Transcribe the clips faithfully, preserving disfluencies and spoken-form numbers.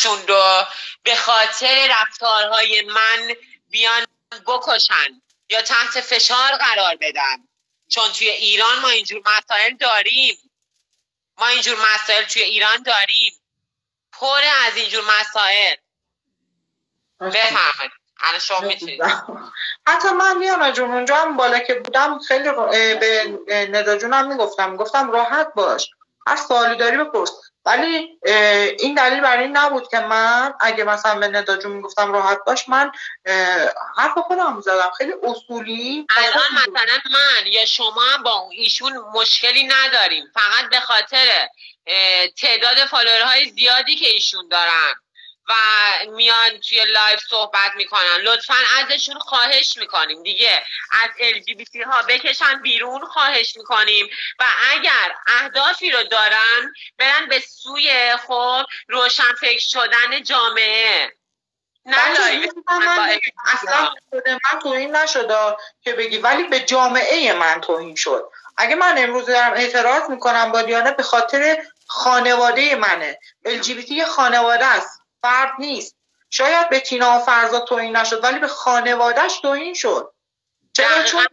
خودشون رو به خاطر رفتارهای من بیان بکشن یا تحت فشار قرار بدن. چون توی ایران ما اینجور مسائل داریم، ما اینجور مسائل توی ایران داریم، پر از اینجور مسائل. بفرمایید الان شما میتونید. حتی من میام جون اونجا هم بالا که بودم خیلی به ندا جونم میگفتم گفتم راحت باش، هر سوالی داری بپرس، ولی این دلیل برای این نبود که من اگه مثلا به ندا جون میگفتم راحت باش من حرف خودم میزدم خیلی اصولی. الان مثلا من یا شما با ایشون مشکلی نداریم، فقط به خاطر تعداد فالوورهای زیادی که ایشون دارن و میان توی لایو صحبت میکنن، لطفا ازشون خواهش میکنیم دیگه از ال جی بی تی ها بکشن بیرون، خواهش میکنیم. و اگر اهدافی رو دارن برن به سوی خود روشن فکر شدن جامعه، نه لایو. اصلا من توهین نشده که بگی، ولی به جامعه من توهین شد. اگه من امروز دارم اعتراض میکنم با دیانه به خاطر خانواده منه. ال جی بی تی خانواده است، فرد نیست. شاید به تینا و فرزا توهین نشد ولی به خانوادهش توهین شد. چرا؟ چون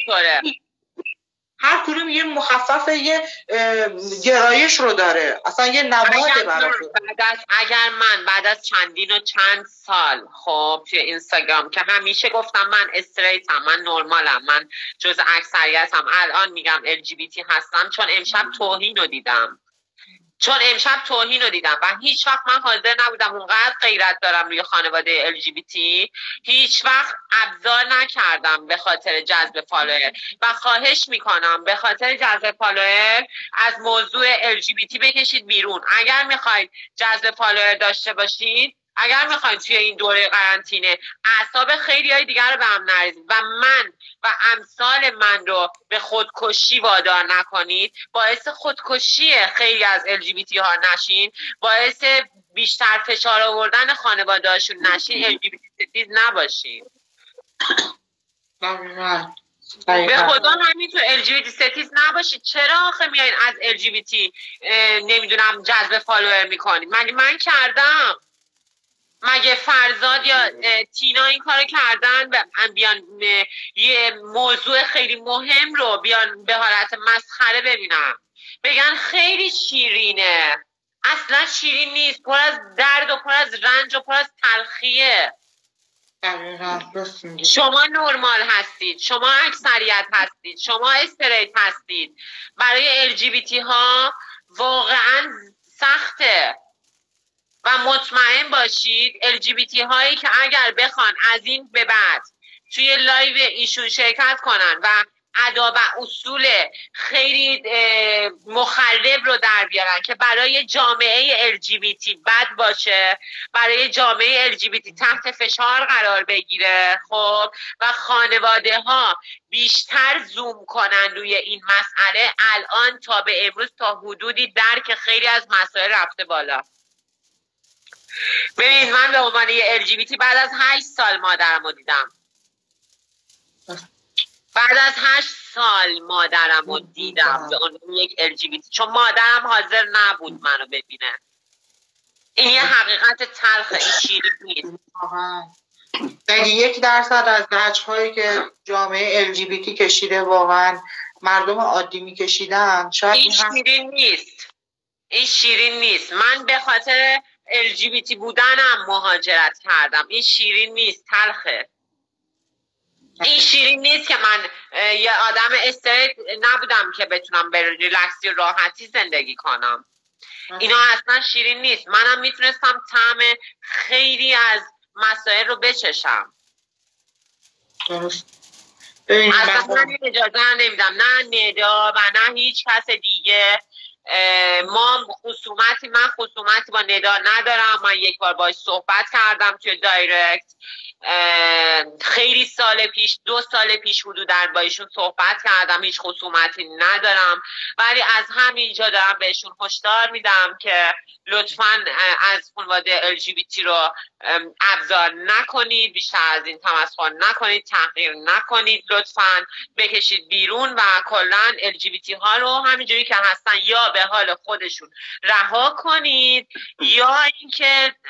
هر کدوم یه مخفف یه گرایش رو داره، اصلا یه نماده براش. بعد از اگر من بعد از چندین و چند سال خب توی اینستاگرام که همیشه گفتم من استریتم، من نرمالم، من جز اکثریتم، الان میگم ال جی بی تی هستم چون امشب توهین رو دیدم. چون امشب توهین رو دیدم و هیچ وقت من حاضر نبودم، اونقدر غیرت دارم روی خانواده ال جی بی تی، هیچ وقت ابزار نکردم به خاطر جذب فالوور. و خواهش میکنم به خاطر جذب فالوور از موضوع ال جی بی تی بکشید بیرون. اگر میخواید جذب فالوور داشته باشید، اگر میخواید توی این دوره قرنطینه اعصاب خیلی های دیگر رو به هم نریزید و من و امثال من رو به خودکشی وادار نکنید، باعث خودکشی خیلی از ال جی بی تی ها نشین، باعث بیشتر فشار آوردن خانواده هاشون نشین، ال جی بی تی ستیز نباشین. به خدا همینطور ال جی بی تی ستیز نباشید. چرا آخه میایین از ال جی بی تی نمیدونم جذب فالوور میکنید؟ مگه من کردم؟ مگه فرزاد یا تینا این کارو کردن بیان یه موضوع خیلی مهم رو بیان به حالت مسخره ببینم، بگن خیلی شیرینه؟ اصلا شیرین نیست، پر از درد و پر از رنج و پر از تلخیه. شما نرمال هستید، شما اکثریت هستید، شما استریت هستید. برای ال جی بی تی ها واقعا سخته و مطمئن باشید ال جی بی تی هایی که اگر بخوان از این به بعد توی لایو ایشون شرکت کنن و ادا و اصول خیلی مخرب رو در بیارن که برای جامعه ال جی بی تی بد باشه، برای جامعه ال جی بی تی تحت فشار قرار بگیره، خب و خانواده ها بیشتر زوم کنن روی این مسئله، الان تا به امروز تا حدودی درک خیلی از مسائل رفته بالا. ببینید من به عنوان یه ال جی بی تی بعد از هشت سال مادرم رو دیدم. بعد از هشت سال مادرم رو دیدم به عنوان یک ال جی بی تی، چون مادرم حاضر نبود منو ببینه. این یه حقیقت تلخه، این شیرین نیست. اگه یک درصد از نهج‌هایی که جامعه ال جی بی تی کشیده واقعا مردم عادی میکشیدن، شاید این شیرین نیست. این شیرین نیست. من به خاطر ال جی بی تی بودنم مهاجرت کردم. این شیرین نیست، تلخه. این شیرین نیست که من یه آدم استریت نبودم که بتونم به ریلکسی و راحتی زندگی کنم. اینا اصلا شیرین نیست. منم میتونستم طعم خیلی از مسائل رو بچشم. درست. اصلا من اجازه نمیدم، نه ندا و نه هیچ کس دیگه. ما خصومتی من خصومتی با ندا ندارم. من یک بار باهاش صحبت کردم توی دایرکت، خیلی سال پیش، دو سال پیش حدوداً با ایشون صحبت کردم، هیچ خصومتی ندارم، ولی از همینجا دارم بهشون هشدار میدم که لطفاً از خانواده ال جی بی تی رو ابزار نکنید، بیشتر از این تمسخر نکنید، تحقیر نکنید، لطفاً بکشید بیرون و کلاً ال جی بی تی ها رو همینجوری که هستن یا به حال خودشون رها کنید یا اینکه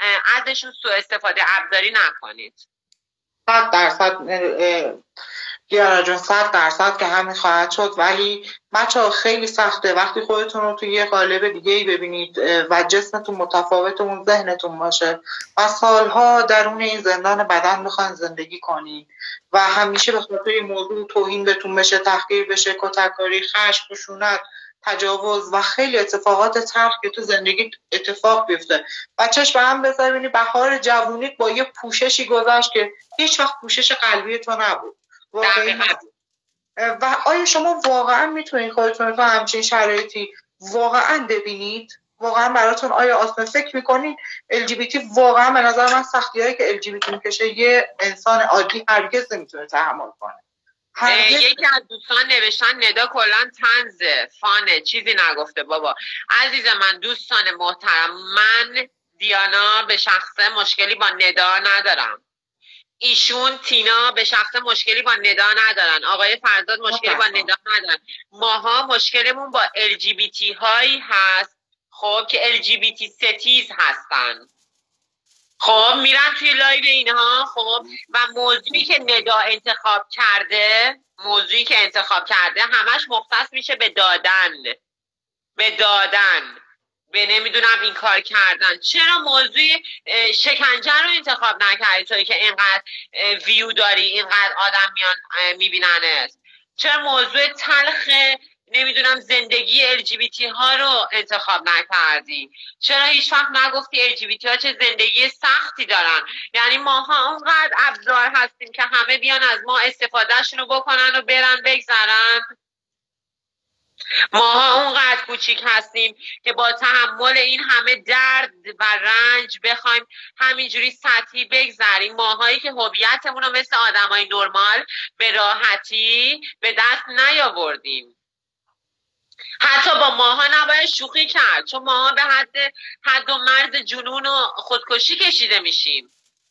ازشون سوء استفاده ابزاری نکنید. صد درصد دیارا جون، صد درصد که همین خواهد شد. ولی بچه‌ها خیلی سخته وقتی خودتون رو توی یه قالب دیگه ای ببینید و جسمتون متفاوت اون ذهنتون باشه و سالها درون این زندان بدن میخواین زندگی کنید و همیشه به خاطر این موضوع توهین بهتون بشه، تحقیر بشه، کتککاری، خشم، خشونت، تجاوز و خیلی اتفاقات تلخ که تو زندگی اتفاق بیفته و چشم هم بذارید بهار جوونیت با یه پوششی گذشت که هیچ وقت پوشش قلبی تو نبود. و آیا شما واقعا میتونید خودتون رو تو همچین شرایطی واقعا ببینید؟ واقعا براتون آیا آسمه فکر میکنید ال جی بی تی واقعا به نظر من سختی هایی که ال جی بی تی میکشه یه انسان عادی هرگز نمیتونه تحمل کنه؟ یکی از دوستان نوشتن ندا کلان طنزه، فانه، چیزی نگفته. بابا عزیز من، دوستان محترم، من دیانا به شخصه مشکلی با ندا ندارم، ایشون تینا به شخص مشکلی با ندا ندارن، آقای فرزاد مشکلی با ندا ندارن، ماها مشکلمون با ال جی بی تی هایی هست خب که ال جی بی تی ستیز هستن. خب میرن توی لایو اینها خب و موضوعی که ندا انتخاب کرده موضوعی که انتخاب کرده همش مختص میشه به دادن به دادن به نمیدونم این کار کردن. چرا موضوع شکنجه رو انتخاب نکردی توی که اینقدر ویو داری، اینقدر آدم میان میبیننت؟ چرا موضوع تلخ نمیدونم زندگی ال جی بی تی ها رو انتخاب نکردی؟ چرا هیچ وقت نگفتی ال جی بی تی ها چه زندگی سختی دارن؟ یعنی ماها اونقدر ابزار هستیم که همه بیان از ما استفادهشون رو بکنن و برن بگذرن؟ ماها اونقدر کوچیک هستیم که با تحمل این همه درد و رنج بخوایم همینجوری سطحی بگذریم؟ ماهایی که هویتمون رو مثل آدمای نرمال به راحتی به دست نیاوردیم. حتی با ماها نباید شوخی کرد، چون ماها به حد حد و مرز جنون و خودکشی کشیده میشیم.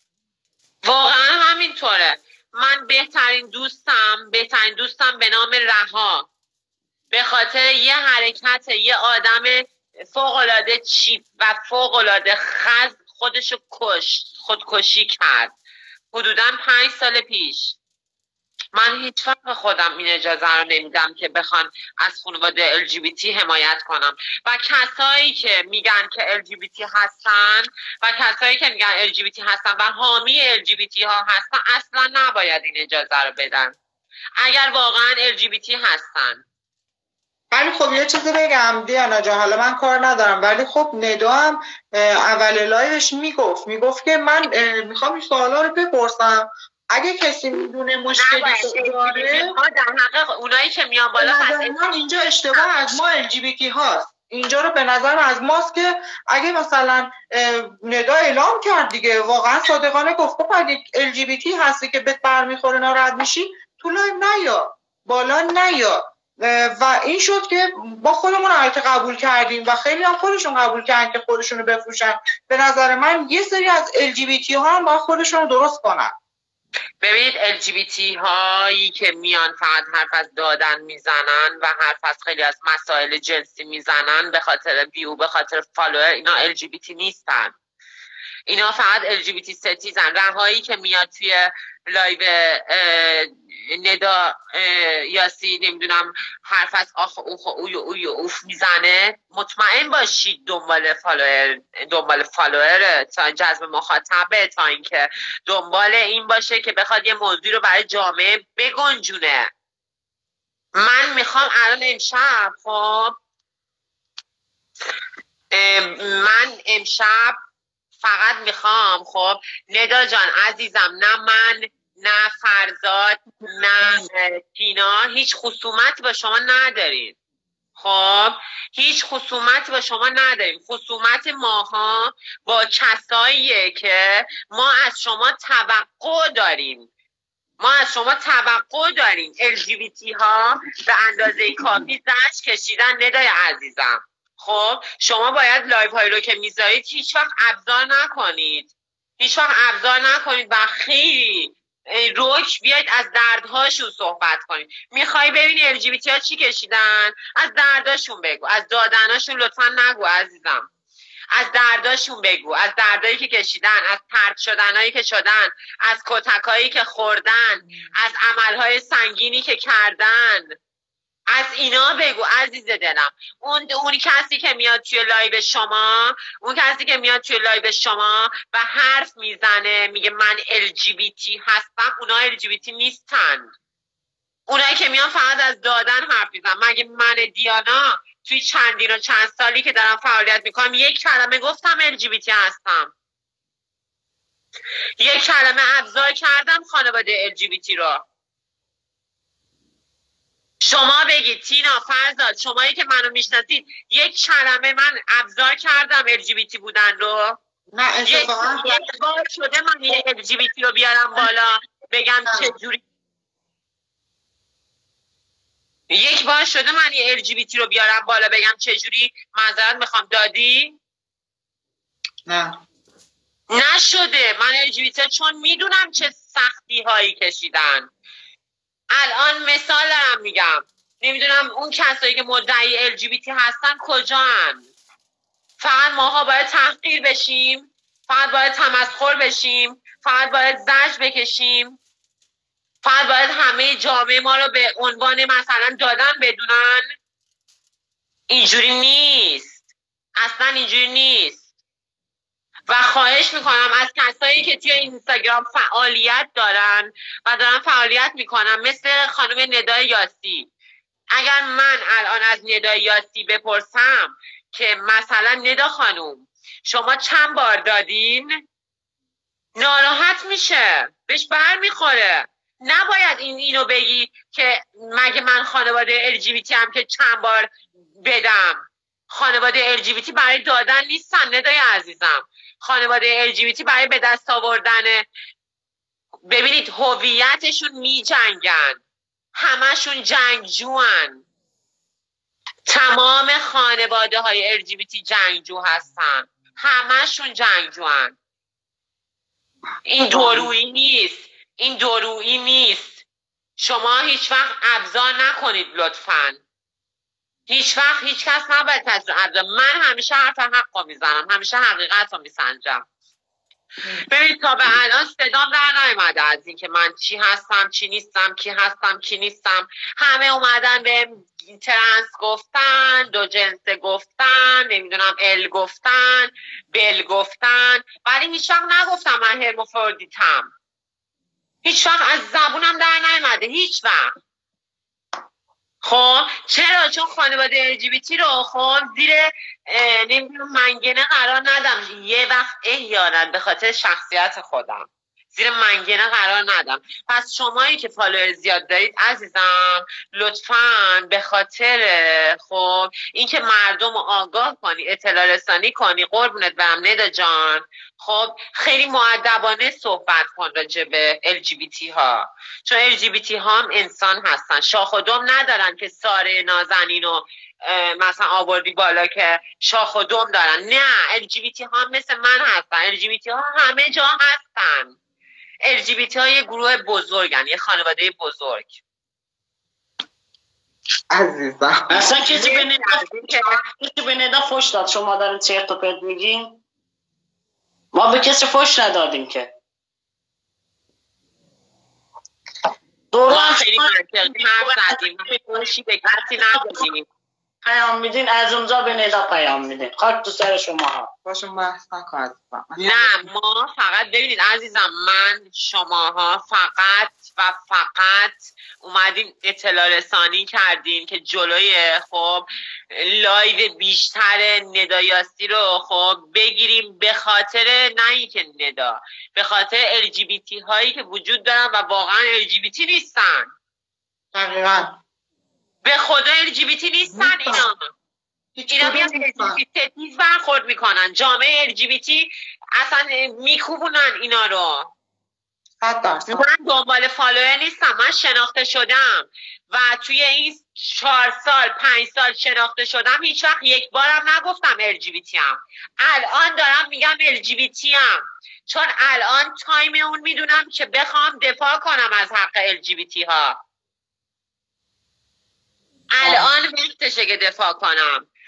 واقعا همینطوره. من بهترین دوستم بهترین دوستم به نام رها به خاطر یه حرکت یه آدم فوق‌العاده چیپ و فوق‌العاده خز خودشو کشت، خودکشی کرد حدوداً پنج سال پیش. من هیچ وقت خودم این اجازه رو نمیدم که بخوان از خانواده ال جی بی تی حمایت کنم و کسایی که میگن که ال جی بی تی هستن و کسایی که میگن ال جی بی تی هستن و حامی ال جی بی تی ها هستن اصلا نباید این اجازه رو بدن اگر واقعا ال جی بی تی هستن. ولی خب یه چیزی بگم دیانا جان، حالا من کار ندارم ولی خب ندا هم اول لایوش میگفت میگفت که من میخوام این سوالا رو بپرسم، اگه کسی میدونه مشکلی داره در حق اونایی که میان بالا من اینجا اشتباه از ما ال جی بی تی هاست. اینجا رو به نظر از ماست که اگه مثلا ندا اعلام کرد دیگه واقعا صادقانه گفت خب اگه ال جی بی تی هستی که بهت برمیخوره ناراحت میشی تو لایو نیا، بالا نیا. و این شد که با خودمون البته قبول کردیم و خیلی هم خودشون قبول کردن که خودشون رو بفروشن. به نظر من یه سری از ال جی بی تی ها هم باید خودشون رو درست کنن. ببینید ال جی بی تی هایی که میان فقط حرف از دادن میزنن و حرف از خیلی از مسائل جنسی میزنن به خاطر ویو به خاطر فالوور، اینا ال جی بی تی نیستن، اینا فقط ال جی بی تی ستیزن. رهایی که میاد توی لایو ندا یاسی نمیدونم حرف از آخ اوخ اوی اوی اوف میزنه، مطمئن باشید دنبال فالوور دنبال فالوور تا جذب مخاطبه، تا اینکه دنبال این باشه که بخواد یه موضوع رو برای جامعه بگنجونه. من میخوام الان امشب خب من امشب فقط میخوام خب ندا جان عزیزم، نه من نه فرزاد نه تینا هیچ خصومتی با شما نداریم. خب هیچ خصومتی با شما نداریم. خصومت ماها با کساییه که ما از شما توقع داریم ما از شما توقع داریم ال جی بی تی ها به اندازه کافی زجر کشیدن ندای عزیزم. خب شما باید لایو هایی رو که میذارید هیچ وقت ابزار نکنید هیچ وقت ابزار نکنید و خیلی روش بیاید از دردهاشون صحبت کنید. میخوای ببینی ال جی بی تی ها چی کشیدن؟ از درداشون بگو، از دادناشون لطفا نگو عزیزم. از درداشون بگو، از دردایی که کشیدن، از طرد شدنایی که شدن، از کتکایی که خوردن، از عملهای سنگینی که کردن، از اینا بگو عزیز دلم. اون اونی کسی که میاد توی لایو شما، اون کسی که میاد توی لایو شما و حرف میزنه میگه من ال جی بی تی هستم، اونا ال جی بی تی نیستن. اونایی که میان فقط از دادن حرف میزنن. مگه من دیانا توی چندین و چند سالی که دارم فعالیت میکنم یک کلمه گفتم ال جی بی تی هستم؟ یک کلمه ابزار کردم خانواده ال جی بی تی رو؟ شما بگید تینا، فرزاد، شمایی که منو میشناسید یک کلمه من ابزار کردم ال جی بی تی بودن رو؟ نه اتفاقا یک, یک بار شده من یه ال جی بی تی رو بیارم بالا بگم چجوری؟ یک بار شده من یه ال جی بی تی رو بیارم بالا بگم چجوری معذرت میخوام دادی؟ نه نشده. من ال جی بی تی چون میدونم چه سختی هایی کشیدن. الان مثال دارم میگم، نمیدونم اون کسایی که مدعی ال جی بی تی هستن کجان؟ فقط ماها باید تحقیر بشیم، فقط باید تمسخر بشیم، فقط باید زجر بکشیم، فقط باید همه جامعه ما رو به عنوان مثلا دادن بدونن؟ اینجوری نیست، اصلا اینجوری نیست. و خواهش میکنم از کسایی که توی اینستاگرام فعالیت دارن و دارن فعالیت میکنن مثل خانم ندای یاسی، اگر من الان از ندای یاسی بپرسم که مثلا ندا خانم شما چند بار دادین، ناراحت میشه، بهش بر میخوره. نباید این اینو بگی که مگه من خانواده ال جی بی تی هم که چند بار بدم. خانواده ال جی بی تی برای دادن نیستن ندای عزیزم. خانواده ال جی بی تی برای به دست آوردن، ببینید هویتشون می جنگن، همشون جنگجوان. تمام خانواده های ال جی بی تی جنگجو هستن، همشون جنگجوان. این دورویی نیست، این دورویی نیست. شما هیچ وقت ابزار نکنید لطفاً. هیچ وقت هیچ کس نباید تصدیق ابزار. من همیشه حرف حق رو میزنم، همیشه حقیقت رو میسنجم. ببینید تا به الان صدام در نیامده از این که من چی هستم چی نیستم، کی هستم کی نیستم. همه اومدن به ترنس گفتن، دو جنسه گفتن، نمیدونم ال گفتن، بل گفتن، ولی هیچ وقت نگفتم من هرموفرودیتم. هیچ وقت از زبونم در نیامده، هیچ وقت. خب چرا؟ چون خانواده ال جی بی تی رو خب زیر نمیدونم منگنه قرار ندم. یه وقت احیانا به خاطر شخصیت خودم زیر منگنه قرار ندم. پس شمایی که فالوور زیاد دارید عزیزم لطفاً به خاطر خب اینکه مردم رو آگاه کنی، اطلاع رسانی کنی، قربونت برم ندا جان، خب خیلی مؤدبانه صحبت کن راجع به ال جی بی تی ها، چون ال جی بی تی ها هم انسان هستن، شاخ و دم ندارن که ساره نازنین و مثلا آوردی بالا که شاخ و دم دارن. نه، ال جی بی تی ها مثل من هستن. ال جی بی تی ها همه جا هستن. ال جی بی تی ها یه گروه بزرگن، یه خانواده بزرگ. عزیزم اصلا کسی به ندا کسی به ندا فوش داد شما دارین چرت و پرت میگین؟ ما به کسی فوش ندادیم که. ما خیلی منطقی حرف زدیم، فوشی به کسی ندادیم. پیام میدین از اونجا به ندا پیام میدین. خاک تو سر شما ها. باشون بحث نکن عزیزم. نه ما فقط ببینید عزیزم، من شماها فقط و فقط اومدیم اطلاع رسانی کردیم که جلوی خب لایو بیشتر ندا یاسی رو خب بگیریم، به خاطر نه اینکه ندا، به خاطر ال جی بی تی هایی که وجود دارن و واقعا ال جی بی تی نیستن. دقیقاً به خدا ال جی بی تی نیستن اینا. اینا میان ال جی بی تی برخورد میکنن، جامعه ال جی بی تی اصلا میکوبونن اینا رو. من دنبال فالوور نیستم، من شناخته شدم و توی این چهار سال پنج سال شناخته شدم، هیچ وقت یک بارم نگفتم ال جی بی تی هم. الان دارم میگم ال جی بی تی هم، چون الان تایم اون میدونم که بخوام دفاع کنم از حق ال جی بی تی ها. الان وقتشه که دفاع کنم.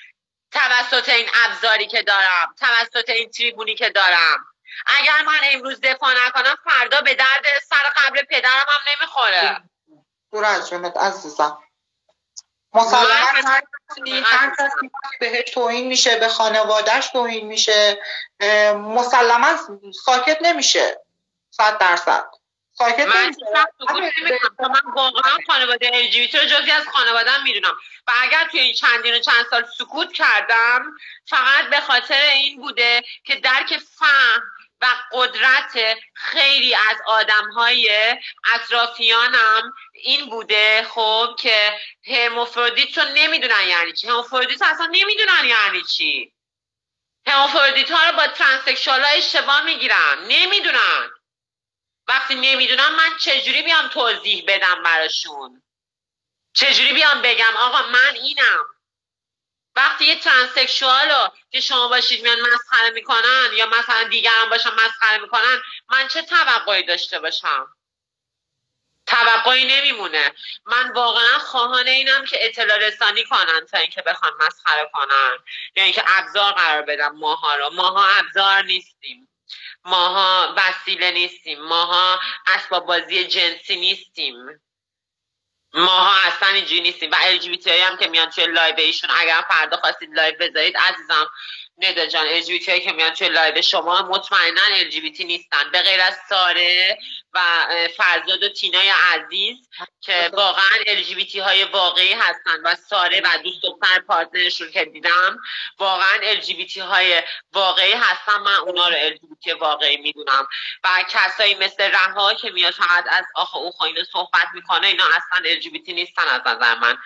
توسط این ابزاری که دارم، توسط این تریبونی که دارم. اگر من امروز دفاع نکنم فردا به درد سر قبر پدرم هم نمیخوره. دور از جونت عزیزم. مسلما هر کسی هر کسی بهش توهین میشه، به خانوادهش توهین میشه، مسلما ساکت نمیشه. صد درصد ساکت نمیشه. من واقعا خانواده ال جی بی تی رو جزئی از خانواده‌ام میدونم و اگر توی این چندین و چند سال سکوت کردم فقط به خاطر این بوده که درک فهم و قدرت خیلی از آدم‌های اطرافیانم این بوده خب که هموفرودیت رو نمیدونن یعنی چی. هموفرودیت اصلا نمیدونن یعنی چی. هموفرودیت ها رو با ترانسکشوال ها اشتباه میگیرن، نمیدونن. وقتی نمیدونم من چجوری بیام توضیح بدم براشون؟ چجوری بیام بگم آقا من اینم؟ وقتی یه ترانسکشوال رو که شما باشید میان مسخره میکنن یا مثلا دیگران باشن مسخره میکنن، من چه توقعی داشته باشم؟ توقعی نمیمونه. من واقعا خواهان اینم که اطلاع رسانی کنن تا اینکه بخوان مسخره کنن یا اینکه ابزار قرار بدم ماها رو. ماها ابزار نیستیم، ماها وسیله نیستیم، ماها اسباب بازی جنسی نیستیم، ماها اصلا اینجوری نیستیم. و ال جی بی تی هایی هم که میان توی لایو ایشون، اگر فردا خواستید لایو بذارید عزیزم ندا جان، ال جی بی تی هایی که میان توی لایو شما مطمئنا ال جی بی تی نیستن، به غیر از ساره و فرزاد و تینای عزیز که واقعا ال جی بی تی های واقعی هستن و ساره و دوست دختر پارتنرشون که دیدم واقعا ال جی بی تی های واقعی هستن. من اونا رو ال جی بی تی واقعی میدونم و کسایی مثل رها که میاد فقط از آخ او خوینه صحبت میکنه، اینا اصلا ال جی بی تی نیستن از نظر من،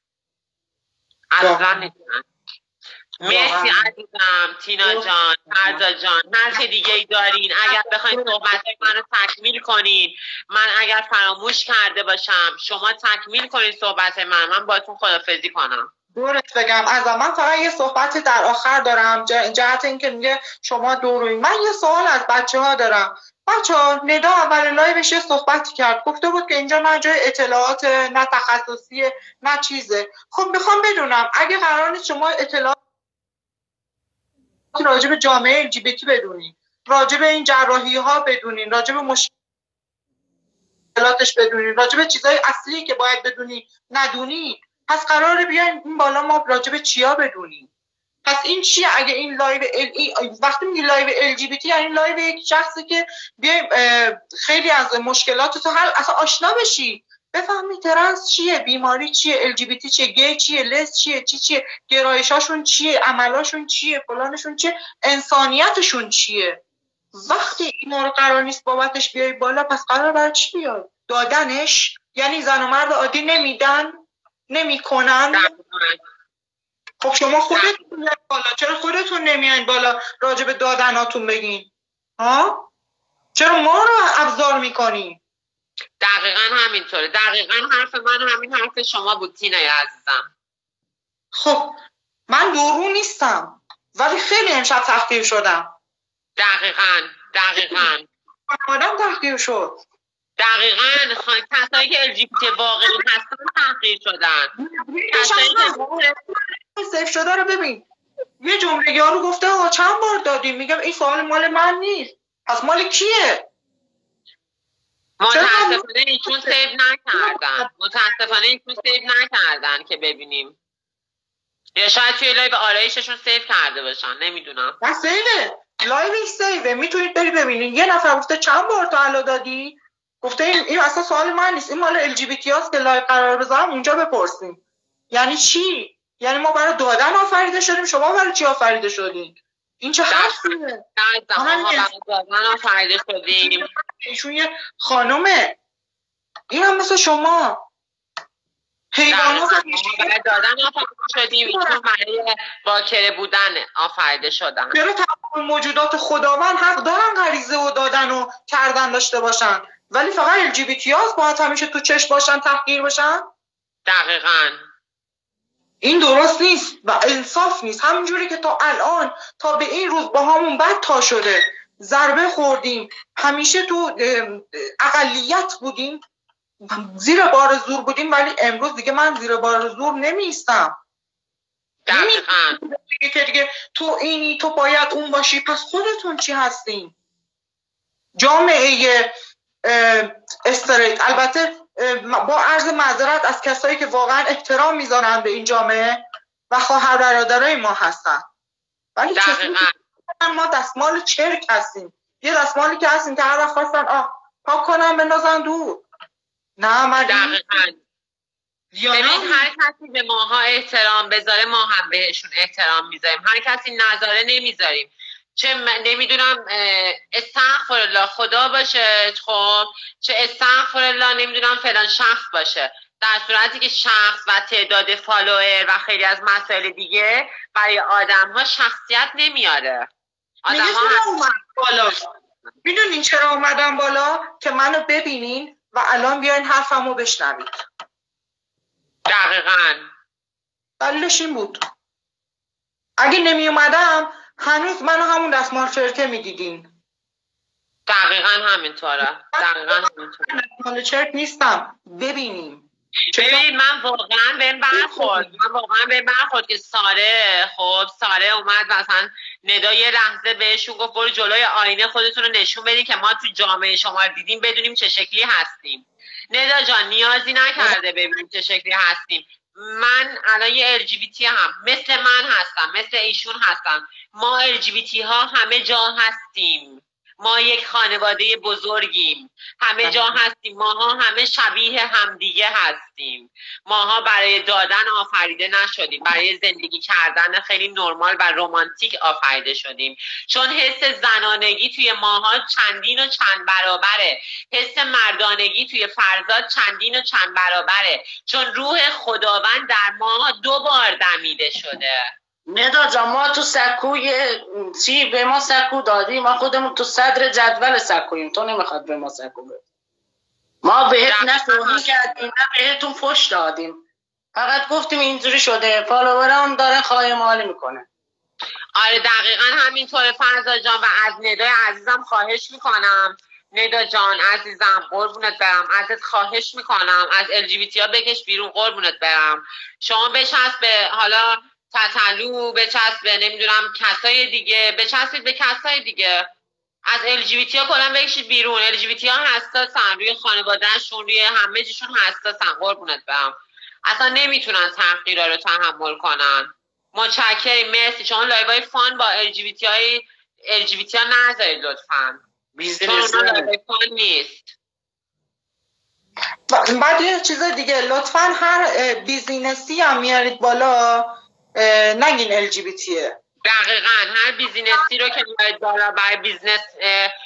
اصلا نیستن. مرسی عزیزم تینا جان، فرزا جان، هر چه دیگه ای دارین اگر بخواین صحبت منو تکمیل کنین، من اگر فراموش کرده باشم شما تکمیل کنین صحبت من، من باتون خدافظی کنم. دورت بگم از من فقط یه صحبتی در آخر دارم جهت اینکه میگه شما دوروین. من یه سوال از بچه ها دارم. بچه ها ندا اول لایوش یه صحبتی کرد، گفته بود که اینجا نه جای اطلاعات نه تخصصیه نه چیزه. خب میخوام بدونم اگه قرار نیست شما اطلاعات راجع به جامعه ال جی بی تی بدونین، راجع به این جراحی ها بدونین، راجع به مشکلاتش بدونین، راجع به چیزای اصلی که باید بدونین ندونین، پس قراره بیاین این بالا ما راجع به چیا بدونیم؟ پس این چیه؟ اگه این لایو ال... وقتی میگی لایو ال جی بی تی یعنی لایو یک شخصی که بیایم خیلی از مشکلات تو حل اصلا آشنا بشی، بفهمی ترنس چیه، بیماری چیه، ال جی بی تی چیه، گی چیه، لس چیه، چی چیه، گرایشاشون چیه، عملاشون چیه، فلانشون چیه، انسانیتشون چیه. وقتی اینا رو قرار نیست بابتش بیای بالا، پس قرار برای چی بیاد؟ دادنش؟ یعنی زن و مرد عادی نمیدن؟ نمیکنن؟ خب شما خودتون میاین بالا، چرا خودتون نمیاین بالا راجع به دادناتون بگین؟ ها؟ چرا ما رو ابزار میکنین؟ دقیقا همینطوره. دقیقا حرف من همین حرف شما بود تینای عزیزم. خب من دورو نیستم ولی خیلی امشب تحقیر شدم. دقیقا دقیقا آدم تحقیر شد. دقیقا خان... کسایی که ال جی بی تی واقعی هستن تحقیر شدن. کسایی که سیف شده رو ببین، یه جمله یارو گفته آقا چند بار دادیم، میگم این سوال مال من نیست، پس مال کیه؟ متاسفانه ایشون سیو نکردن، متاسفانه ایشون سیو نکردن که ببینیم، یا شاید توی لایو آرایششون سیو کرده باشن، نمیدونم. نه سیوه، لایوش سیوه، میتونید بری ببینید. یه نفر گفته چند بار تا الان دادی، گفته این این اصلا سوال من نیست، این مال ال جی بی تی هاست که لایو قرار بذارم اونجا بپرسیم. یعنی چی؟ یعنی ما برای دادن آفریده شدیم، شما برای چی آفریده شدین؟ این چه حرفیه؟ نه ما برای دادن آفریده شدیم. ایشون یه خانومه، این هم مثل شما حیوانات برای دادن آفریده شدیم، ایشون برای باکره بودن آفریده شدن. چرا تمام موجودات خداوند حق دارن غریزه و دادن و کردن داشته باشن، ولی فقط ال جی بی تی هاست باید همیشه تو چشم باشن، تحقیر باشن؟ دقیقاً این درست نیست و انصاف نیست. همونجوری که تا الان تا به این روز با همون بد تا شده، ضربه خوردیم، همیشه تو اقلیت بودیم، زیر بار زور بودیم، ولی امروز دیگه من زیر بار زور نمیستم. دقیقاً که دیگه تو اینی تو باید اون باشی، پس خودتون چی هستین؟ جامعه استریت. البته با عرض معذرت از کسایی که واقعا احترام میذارن به این جامعه و خواهر برادرای ما هستن، ولی ما دستمال چرک هستیم، یه دستمالی که هستیم که هر وقت خواستن آه پاک کنم بندازن دور. نه من دقیقاً ببین هر کسی به ماها احترام بذاره ما هم بهشون احترام میذاریم، هر کسی نظاره نمیذاریم. چه نمیدونم استغفر الله خدا باشه، خب چه استغفر الله نمیدونم فلان شخص باشه، در صورتی که شخص و تعداد فالوور و خیلی از مسائل دیگه برای آدم ها شخصیت نمیاره. آدم ها بالا. میدونین چرا اومدم بالا؟ که منو ببینین و الان بیاین حرفمو بشنوید. دقیقاً دلیلش این بود. اگه نمی اومدم هنوز منو همون دستمال چرکه میدیدین. دقیقاً همینطوره. دقیقاً همینطوره. دستمال چرک نیستم. ببینیم. ببین من واقعا بهم برخورد من واقعا بهم برخورد که ساره خب ساره اومد مثلا ندا یه لحظه بهشون گفت برو جلوی آینه خودتون رو نشون بدین که ما تو جامعه شما رو دیدیم بدونیم چه شکلی هستیم. ندا جان نیازی نکرده ببینیم چه شکلی هستیم. من الان یه ال جی بی تی هم مثل من هستم، مثل ایشون هستم. ما ال جی بی تی ها همه جا هستیم. ما یک خانواده بزرگیم، همه جا هستیم. ماها همه شبیه همدیگه هستیم. ماها برای دادن آفریده نشدیم، برای زندگی کردن خیلی نرمال و رمانتیک آفریده شدیم. چون حس زنانگی توی ماها چندین و چند برابره، حس مردانگی توی فرزاد چندین و چند برابره، چون روح خداوند در ما دو بار دمیده شده. ندا جان ما تو سکوی چی به ما سکو دادی، ما خودمون تو صدر جدول سکویم، تو نمیخواد به ما سکو بدی. ما بهت نه توهین کردیم نه بهتون فش دادیم، فقط گفتیم اینجوری شده فالوورام داره خواهی مالی میکنه. آره دقیقا همینطوره فرزاد جان. و از ندای عزیزم خواهش میکنم، ندا جان عزیزم قربونت برم، ازت خواهش میکنم از ال جی بی تی ها بکش بیرون قربونت برم. شما بچسب به حالا تتلو، بچسب به نمیدونم کسای دیگه، بچسبید به کسای دیگه. از ال جی بی تی ها کلا بکشید بیرون. ال جی بی تی ها حساسن، روی خانوادهشون روی همه چیشون حساسن قربونت برم. اصلا نمیتونن تحقیرها رو تحمل کنن. متشکریم، مرسی. شما لایوهای فان با ال جی بی تی های ال جی بی تی ها نذارید لطفاً، چون اونا لایوهای فان نیست. بعد یه چیز دیگه لطفاً هر بیزینسی هم میارید بالا نگین ال جی بی تیه. دقیقاً هر بیزینسی رو که میارید بالا برای بیزنس